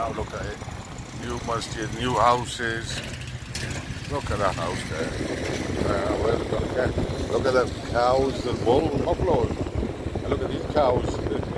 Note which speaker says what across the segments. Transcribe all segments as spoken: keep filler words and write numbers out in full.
Speaker 1: Now look at it. New masjid, new houses. Look at that house there. Uh, where's it gonna get? Look at the cows, the bull, buffaloes. And look at these cows.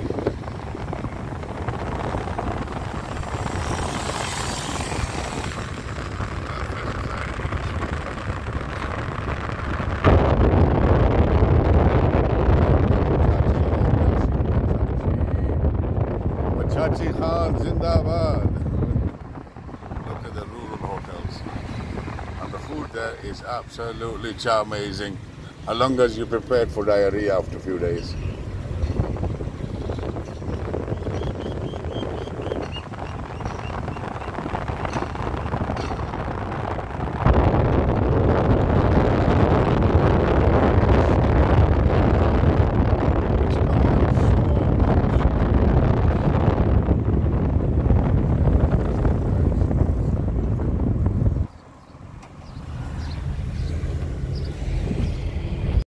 Speaker 1: Chachi Khan Zindabad. Look at the rural hotels. And the food there is absolutely amazing. As long as you're prepared for diarrhea after a few days.